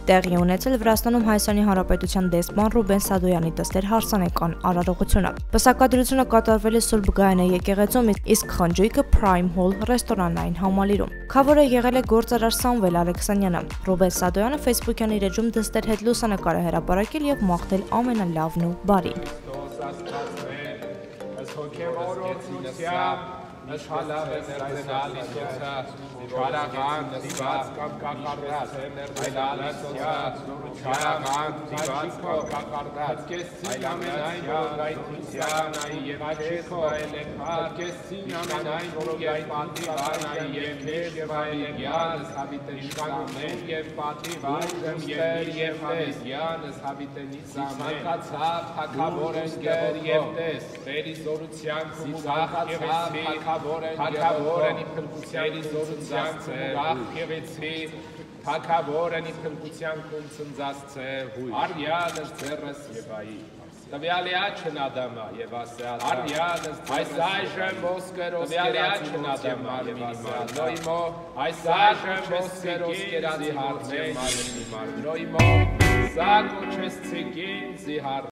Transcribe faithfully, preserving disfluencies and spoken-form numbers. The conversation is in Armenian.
Տեղի ունեցել Վրաստանում Հայաստանի Հանրապետության դեսպան Ռուբեն Սադոյանի դստեր հարսանեկան արարողությունը։ Պսակադրությունը կատարվել է Սուրբ Գայանե եկեղեցում, իսկ խնջույքը Prime Hall ռեստորանային համալիրում։ Քավորը եղել է գործարար Սամվել Ալեքսանյանը։ Ռուբեն Սադոյանը Facebook-յան իր էջում դստեր հետ լուսանկար է հրապարակել եւ մաղթել ամենալավն ու բարին։ Նշալավես այցալիսոցա, չարաղան, դիված կամ կակարդած, այլալիսոցա, չարաղան, դիված կամ կակարդած, կեսցին ամենայն որոգայթության, այ և աչեքո, կեսցին ամենայն որոգայթ պատիվանայի և քեշ և այլեգյանս հավիտենից ամեն և պատիվ այժմ և և հավեսյանս հավիտենից ամեն Սանկացավ, թակավոր ընկեր և տես, բերի զորության կուղախ եղեցի, Թակավոր են իպնկության կունցնձած ծեր, եղեցի, թակավոր են իպնկության կունցնձած ծեր, արյանս ձերս ևայի։ Տվյալի աչն ադամա և ասեալ, արյանս այս այժմ ոսկերոս կերաչն ադամա և ասեալ, նոյմո, այս այժմ ոսկերոս կերացի հարցեմ, նոյմո, սա կոչես ցիկին զիհար